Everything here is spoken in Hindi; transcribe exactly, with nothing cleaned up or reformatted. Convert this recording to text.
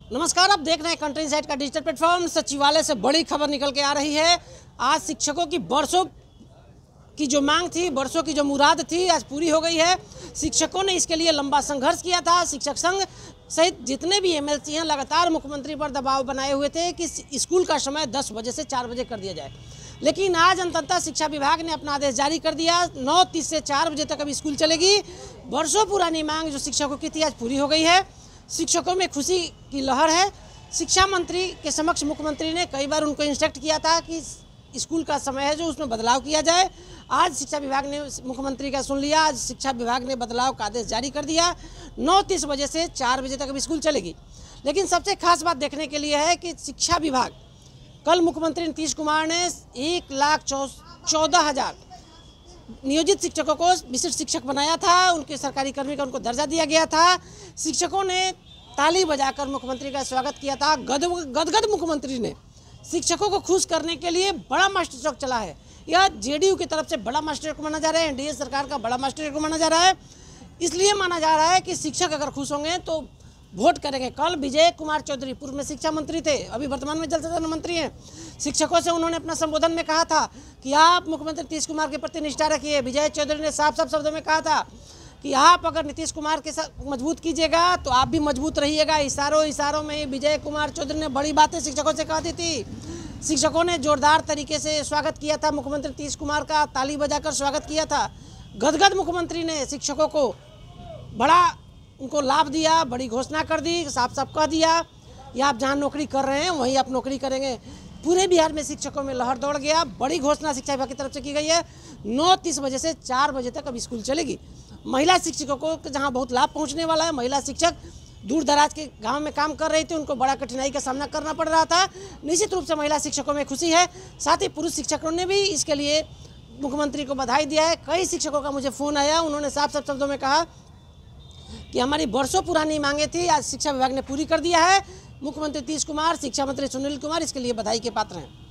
नमस्कार, आप देख रहे हैं कंट्री इनसाइट का डिजिटल प्लेटफॉर्म। सचिवालय से बड़ी खबर निकल के आ रही है। आज शिक्षकों की बरसों की जो मांग थी, बरसों की जो मुराद थी, आज पूरी हो गई है। शिक्षकों ने इसके लिए लंबा संघर्ष किया था। शिक्षक संघ सहित जितने भी एमएलसी हैं लगातार मुख्यमंत्री पर दबाव बनाए हुए थे कि स्कूल का समय दस बजे से चार बजे कर दिया जाए, लेकिन आज अंततः शिक्षा विभाग ने अपना आदेश जारी कर दिया। नौ तीस से चार बजे तक अब स्कूल चलेगी। बरसों पुरानी मांग जो शिक्षकों की थी आज पूरी हो गई है। शिक्षकों में खुशी की लहर है। शिक्षा मंत्री के समक्ष मुख्यमंत्री ने कई बार उनको इंस्ट्रक्ट किया था कि स्कूल का समय है जो उसमें बदलाव किया जाए। आज शिक्षा विभाग ने मुख्यमंत्री का सुन लिया। आज शिक्षा विभाग ने बदलाव का आदेश जारी कर दिया। नौ तीस बजे से चार बजे तक अब स्कूल चलेगी। लेकिन सबसे खास बात देखने के लिए है कि शिक्षा विभाग, कल मुख्यमंत्री नीतीश कुमार ने एक लाख चौदह हज़ार नियोजित शिक्षकों को विशिष्ट शिक्षक बनाया था। उनके सरकारी कर्मी का उनको दर्जा दिया गया था। शिक्षकों ने ताली बजाकर मुख्यमंत्री का स्वागत किया था। गद गदगद मुख्यमंत्री ने शिक्षकों को खुश करने के लिए बड़ा मास्टर चौक चला है। यह जेडीयू की तरफ से बड़ा मास्टर चौक माना जा रहा है, एनडीए सरकार का बड़ा मास्टर चौक माना जा रहा है। इसलिए माना जा रहा है कि शिक्षक अगर खुश होंगे तो वोट करेंगे। कल विजय कुमार चौधरी पूर्व में शिक्षा मंत्री थे, अभी वर्तमान में जल संसाधन मंत्री हैं। शिक्षकों से उन्होंने अपना संबोधन में कहा था कि आप मुख्यमंत्री नीतीश कुमार के प्रति निष्ठा रखिए। विजय चौधरी ने साफ साफ शब्दों में कहा था कि आप अगर नीतीश कुमार के साथ मजबूत कीजिएगा तो आप भी मजबूत रहिएगा। इशारों इशारों में विजय कुमार चौधरी ने बड़ी बातें शिक्षकों से कह दी थी। शिक्षकों ने जोरदार तरीके से स्वागत किया था मुख्यमंत्री नीतीश कुमार का, ताली बजाकर स्वागत किया था। गदगद मुख्यमंत्री ने शिक्षकों को बड़ा उनको लाभ दिया, बड़ी घोषणा कर दी, साफ साफ कह दिया कि आप जहाँ नौकरी कर रहे हैं वहीं आप नौकरी करेंगे। पूरे बिहार में शिक्षकों में लहर दौड़ गया। बड़ी घोषणा शिक्षा विभाग की तरफ से की गई है। नौ तीस बजे से चार बजे तक अब स्कूल चलेगी। महिला शिक्षकों को जहाँ बहुत लाभ पहुँचने वाला है। महिला शिक्षक दूर दराज के गांव में काम कर रहे थे, उनको बड़ा कठिनाई का सामना करना पड़ रहा था। निश्चित रूप से महिला शिक्षकों में खुशी है। साथ ही पुरुष शिक्षकों ने भी इसके लिए मुख्यमंत्री को बधाई दिया है। कई शिक्षकों का मुझे फ़ोन आया, उन्होंने साफ साफ शब्दों में कहा कि हमारी बरसों पुरानी मांगे थी, आज शिक्षा विभाग ने पूरी कर दिया है। मुख्यमंत्री नीतीश कुमार, शिक्षा मंत्री सुनील कुमार इसके लिए बधाई के पात्र हैं।